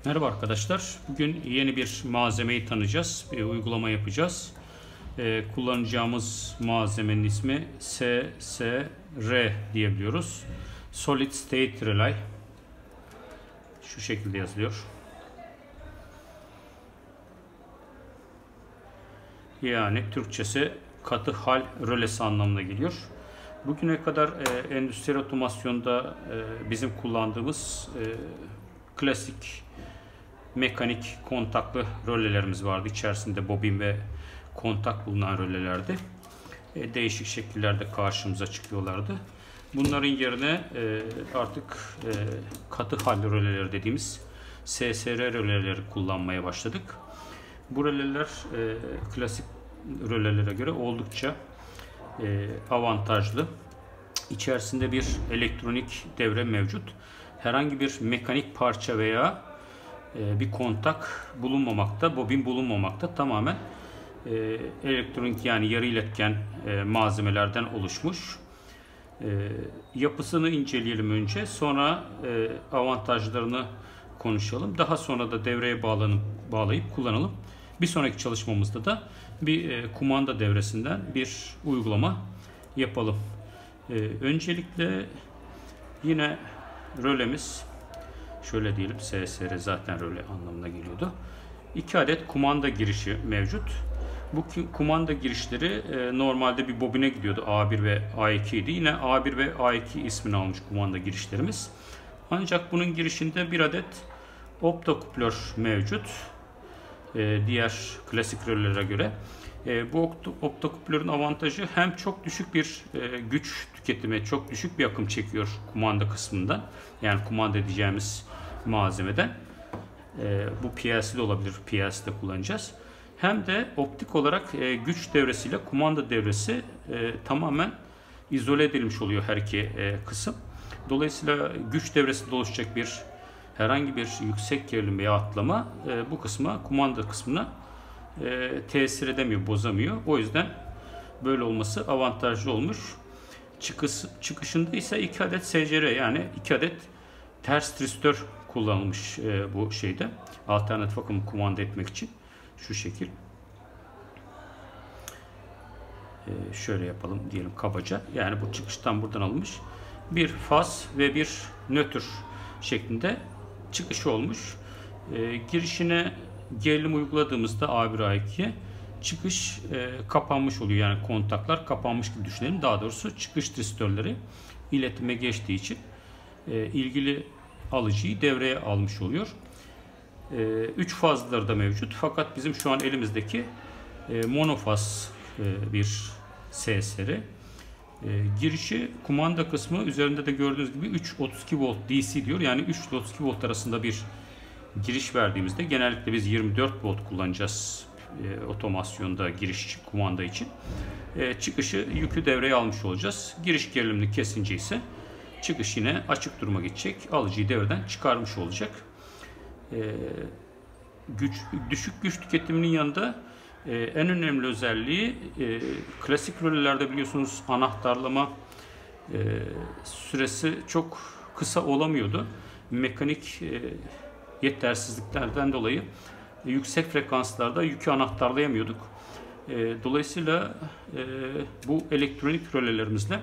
Merhaba arkadaşlar. Bugün yeni bir malzemeyi tanıyacağız. Bir uygulama yapacağız. Kullanacağımız malzemenin ismi SSR diyebiliyoruz. Solid State Relay. Şu şekilde yazılıyor. Yani Türkçesi katı hal rölesi anlamına geliyor. Bugüne kadar endüstriyel otomasyonda bizim kullandığımız klasik mekanik kontaklı rölelerimiz vardı. İçerisinde bobin ve kontak bulunan rölelerdi. Değişik şekillerde karşımıza çıkıyorlardı. Bunların yerine artık katı hal röleleri dediğimiz SSR röleleri kullanmaya başladık. Bu röleler klasik rölelere göre oldukça avantajlı. İçerisinde bir elektronik devre mevcut. Herhangi bir mekanik parça veya bir kontak bulunmamakta, bobin bulunmamakta. Tamamen elektronik yani yarı iletken malzemelerden oluşmuş. Yapısını inceleyelim önce, sonra avantajlarını konuşalım. Daha sonra da devreye bağlayıp kullanalım. Bir sonraki çalışmamızda da bir kumanda devresinden bir uygulama yapalım. Öncelikle yine rölemiz, şöyle diyelim, SSR zaten röle anlamına geliyordu. 2 adet kumanda girişi mevcut. Bu kumanda girişleri normalde bir bobine gidiyordu. A1 ve A2 idi. Yine A1 ve A2 ismini almış kumanda girişlerimiz. Ancak bunun girişinde bir adet optoküplör mevcut. Diğer klasik rölelere göre. Bu optoküplörün avantajı hem çok düşük bir güç tüketimi, çok düşük bir akım çekiyor kumanda kısmından. Yani kumanda edeceğimiz malzemeden. Bu PLC de olabilir, PLC'de kullanacağız. Hem de optik olarak güç devresiyle kumanda devresi tamamen izole edilmiş oluyor her iki kısım. Dolayısıyla güç devresinde oluşacak herhangi bir yüksek gerilim veya atlama bu kısma, kumanda kısmına tesir edemiyor, bozamıyor. O yüzden böyle olması avantajlı olmuş. Çıkışında ise 2 adet SCR, yani 2 adet ters tristör kullanılmış bu şeyde. Alternatif akımı kumanda etmek için. Şu şekil. Şöyle yapalım diyelim kabaca. Yani bu çıkıştan buradan alınmış. Bir faz ve bir nötr şeklinde çıkışı olmuş. Girişine gerilim uyguladığımızda A1 A2'ye çıkış kapanmış oluyor. Yani kontaklar kapanmış gibi düşünelim. Daha doğrusu çıkış tristörleri iletime geçtiği için ilgili alıcıyı devreye almış oluyor. 3 fazları da mevcut. Fakat bizim şu an elimizdeki monofaz bir SSR. Girişi, kumanda kısmı üzerinde de gördüğünüz gibi 332 volt DC diyor. Yani 3 ile 32 volt arasında bir giriş verdiğimizde, genellikle biz 24 volt kullanacağız otomasyonda giriş kumanda için. Çıkışı, yükü devreye almış olacağız. Giriş gerilimini kesince ise çıkış yine açık duruma geçecek. Alıcıyı devreden çıkarmış olacak. Düşük güç tüketiminin yanında en önemli özelliği klasik rölelerde biliyorsunuz anahtarlama süresi çok kısa olamıyordu. Mekanik yetersizliklerden dolayı yüksek frekanslarda yükü anahtarlayamıyorduk. Dolayısıyla bu elektronik rölelerimizle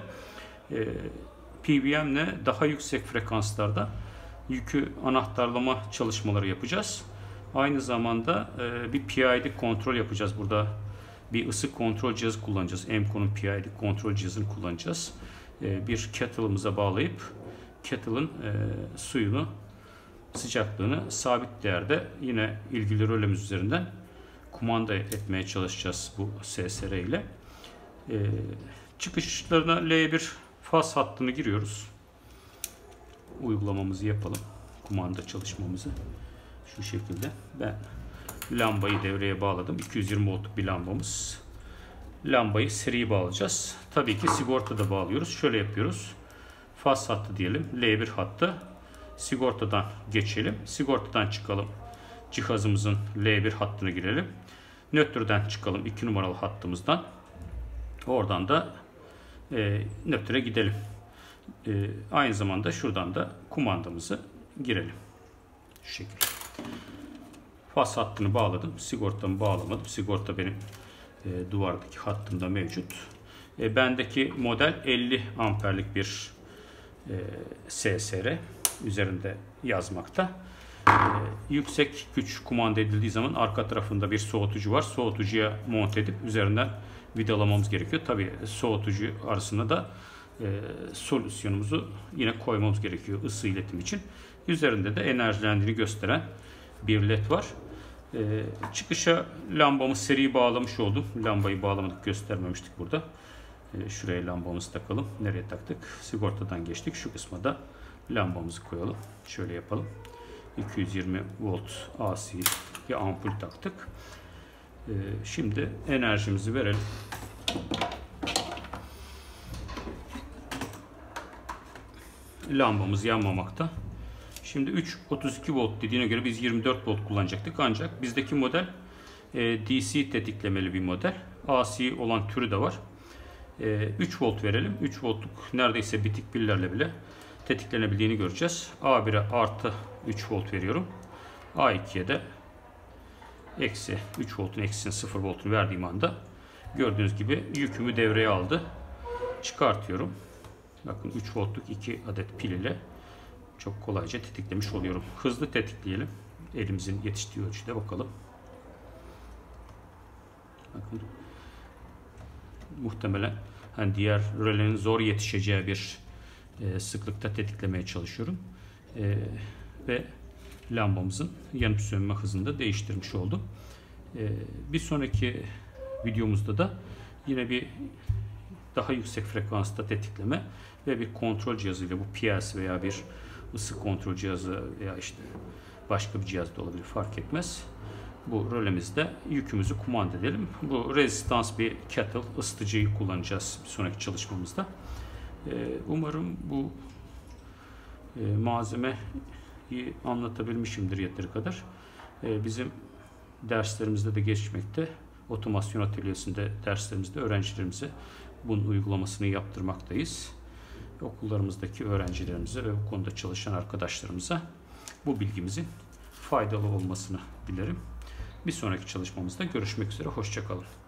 PWM'le daha yüksek frekanslarda yükü anahtarlama çalışmaları yapacağız. Aynı zamanda bir PID kontrol yapacağız. Burada bir ısı kontrol cihazı kullanacağız. Emco'nun PID kontrol cihazını kullanacağız. Bir kettle'ımıza bağlayıp kettle'ın suyunu, sıcaklığını sabit değerde yine ilgili rölemiz üzerinden kumanda etmeye çalışacağız bu SSR ile. Çıkışlarına L1 faz hattını giriyoruz. Uygulamamızı yapalım. Kumanda çalışmamızı. Şu şekilde. Ben lambayı devreye bağladım. 220 voltluk bir lambamız. Lambayı seri bağlayacağız. Tabii ki sigortada bağlıyoruz. Şöyle yapıyoruz. Faz hattı diyelim. L1 hattı. Sigortadan geçelim. Sigortadan çıkalım. Cihazımızın L1 hattına girelim. Nötrden çıkalım. 2 numaralı hattımızdan. Oradan da nötre gidelim. Aynı zamanda şuradan da kumandamızı girelim. Şu şekilde. Faz hattını bağladım. Sigortamı bağlamadım. Sigorta benim duvardaki hattımda mevcut. Bendeki model 50 amperlik bir SSR üzerinde yazmakta. Yüksek güç kumanda edildiği zaman arka tarafında bir soğutucu var. Soğutucuya monte edip üzerinden vidalamamız gerekiyor. Tabii soğutucu arasında da solüsyonumuzu yine koymamız gerekiyor ısı iletim için. Üzerinde de enerjilendiğini gösteren bir led var. Çıkışa lambamı seri bağlamış oldum. Lambayı bağlamadık, göstermemiştik burada. Şuraya lambamızı takalım. Nereye taktık? Sigortadan geçtik. Şu kısma da lambamızı koyalım. Şöyle yapalım. 220 volt AC bir ampul taktık. Şimdi enerjimizi verelim. Lambamız yanmamakta. Şimdi 332 volt dediğine göre biz 24 volt kullanacaktık. Ancak bizdeki model DC tetiklemeli bir model. AC olan türü de var. 3 volt verelim. 3 voltluk neredeyse bitik pillerle bile tetiklenebildiğini göreceğiz. A1'e artı 3 volt veriyorum. A2'ye de eksi 3 voltun eksisini 0 voltunu verdiğim anda gördüğünüz gibi yükümü devreye aldı. Çıkartıyorum. Bakın 3 voltluk 2 adet pil ile çok kolayca tetiklemiş oluyorum. Hızlı tetikleyelim. Elimizin yetiştiği ölçüde bakalım. Bakın. Muhtemelen hani diğer rölenin zor yetişeceği bir sıklıkta tetiklemeye çalışıyorum. Ve lambamızın yanıp sönme hızını da değiştirmiş oldum. Bir sonraki videomuzda da yine bir daha yüksek frekansta tetikleme ve bir kontrol cihazıyla, bu PLC veya bir ısı kontrol cihazı veya işte başka bir cihaz da olabilir, fark etmez. Bu rölemizde yükümüzü kumanda edelim. Bu rezistans bir kettle ısıtıcıyı kullanacağız bir sonraki çalışmamızda. Umarım bu malzemeyi anlatabilmişimdir yeteri kadar. Bizim derslerimizde de geçmekte. Otomasyon atölyesinde derslerimizde öğrencilerimize bunun uygulamasını yaptırmaktayız. Okullarımızdaki öğrencilerimize ve bu konuda çalışan arkadaşlarımıza bu bilgimizin faydalı olmasını dilerim. Bir sonraki çalışmamızda görüşmek üzere. Hoşça kalın.